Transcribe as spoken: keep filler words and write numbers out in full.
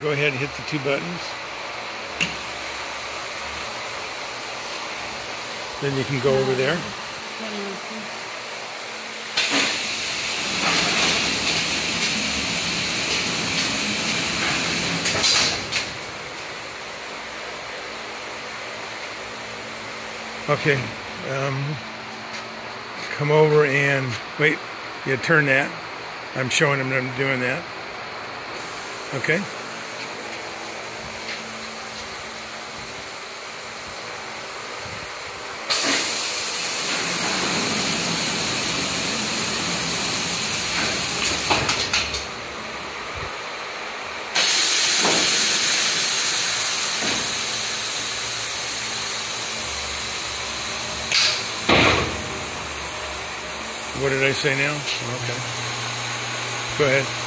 Go ahead and hit the two buttons. Then you can go over there. Okay, um, come over and wait, you turn that. I'm showing them that I'm doing that. Okay. What did I say now? Okay. Go ahead.